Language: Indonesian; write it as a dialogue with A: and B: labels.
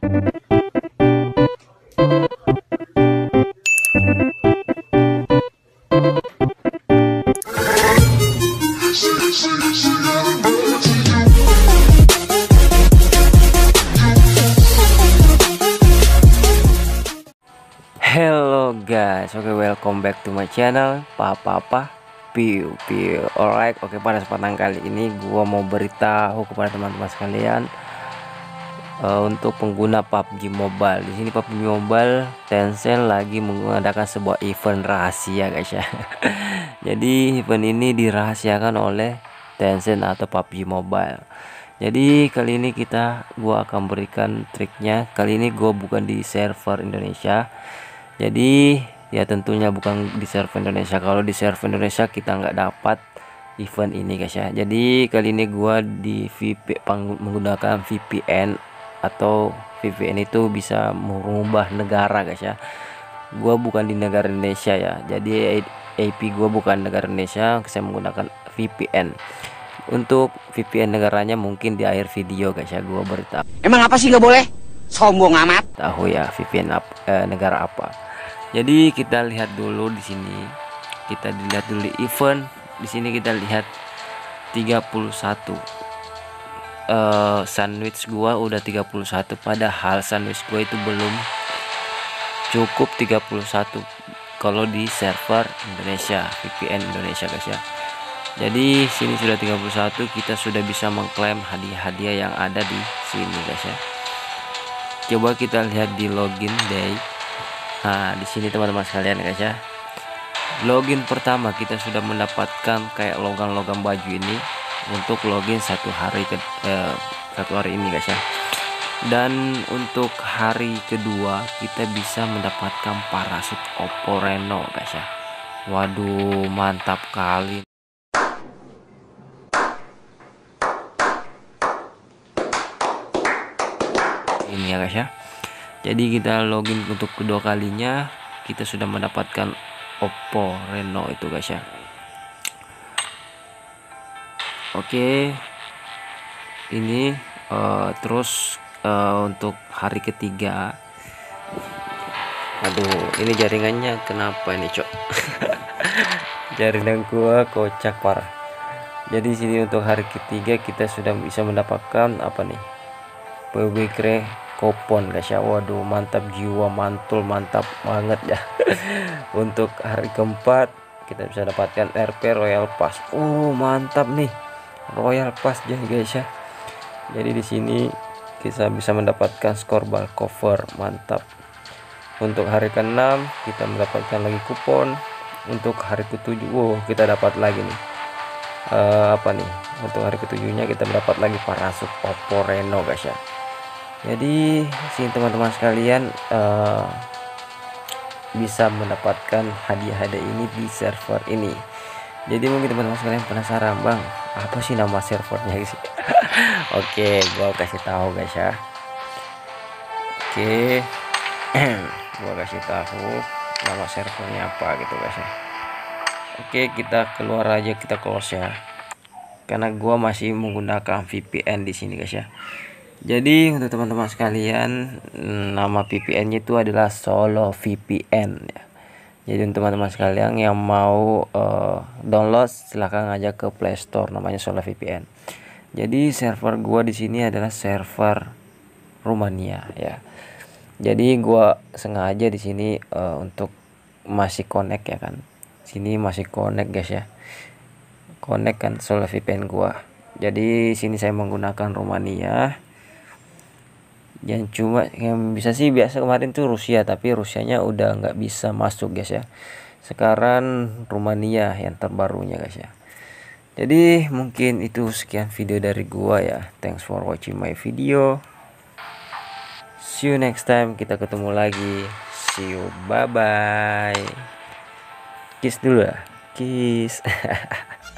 A: Hello guys, oke, welcome back to my channel Papa Piu Piu. Alright, oke, pada kesempatan kali ini gua mau beritahu kepada teman-teman sekalian untuk pengguna PUBG Mobile. Di sini PUBG Mobile Tencent lagi mengadakan sebuah event rahasia guys ya. Jadi event ini dirahasiakan oleh Tencent atau PUBG Mobile. Jadi kali ini gua akan berikan triknya. Kali ini gua bukan di server Indonesia. Jadi ya tentunya bukan di server Indonesia. Kalau di server Indonesia kita nggak dapat event ini guys ya. Jadi kali ini gua di menggunakan VPN, atau VPN itu bisa merubah negara guys ya. Gua bukan di negara Indonesia ya. Jadi IP gua bukan negara Indonesia, saya menggunakan VPN. Untuk VPN negaranya mungkin di akhir video guys ya, gua beritahu.
B: Emang apa sih nggak boleh? Sombong amat.
A: Tahu ya VPN negara apa. Jadi kita lihat dulu di sini. Kita dilihat dulu di event. Di sini kita lihat 31. Sandwich gua udah 31, padahal sandwich gua itu belum cukup 31 kalau di server Indonesia, VPN Indonesia guys ya. Jadi sini sudah 31, kita sudah bisa mengklaim hadiah-hadiah yang ada di sini guys ya. Coba kita lihat di login day. Nah, di sini teman-teman sekalian guys ya. Login pertama kita sudah mendapatkan kayak logam-logam baju ini untuk login satu hari ini guys ya. Dan untuk hari kedua kita bisa mendapatkan parasut Oppo Reno guys ya. Waduh, mantap kali. Ini ya guys ya. Jadi kita login untuk kedua kalinya, kita sudah mendapatkan Oppo Reno itu guys ya. Oke, ini terus untuk hari ketiga. Aduh, ini jaringannya kenapa ini cok? Jaringan gua kocak parah. Jadi sini untuk hari ketiga kita sudah bisa mendapatkan apa nih, PB Kopon guys ya. Waduh, mantap jiwa, mantul, mantap banget ya. Untuk hari keempat kita bisa dapatkan RP Royal Pass. Mantap nih, Royal Pass ya guys ya. Jadi di sini kita bisa mendapatkan skor ball cover, mantap. Untuk hari ke-6 kita mendapatkan lagi kupon. Untuk hari ke-7 kita dapat lagi nih apa nih, untuk hari ke-7-nya kita mendapat lagi parasut Oppo Reno guys ya. Jadi sini teman-teman sekalian bisa mendapatkan hadiah-hadiah ini di server ini. Jadi mungkin teman-teman sekalian penasaran, bang, apa sih nama servernya guys? Oke, gua kasih tahu guys ya. Oke, gua kasih tahu nama servernya apa gitu guys ya. Oke, kita keluar aja, kita close ya, karena gua masih menggunakan VPN di sini guys ya. Jadi untuk teman-teman sekalian, nama VPN-nya itu adalah Solo VPN ya. Jadi untuk teman-teman sekalian yang mau download, silahkan aja ke Play Store, namanya Solo VPN. Jadi server gua di sini adalah server Rumania ya. Jadi gua sengaja di sini untuk masih connect ya kan. Sini masih connect guys ya. Connect kan Solo VPN gua. Jadi sini saya menggunakan Rumania. Yang cuma yang bisa sih biasa kemarin tuh Rusia, tapi Rusianya udah nggak bisa masuk guys ya. Sekarang Rumania yang terbarunya guys ya. Jadi mungkin itu sekian video dari gua ya. Thanks for watching my video. See you next time, kita ketemu lagi. See you, bye bye. Kiss dulu ya, kiss.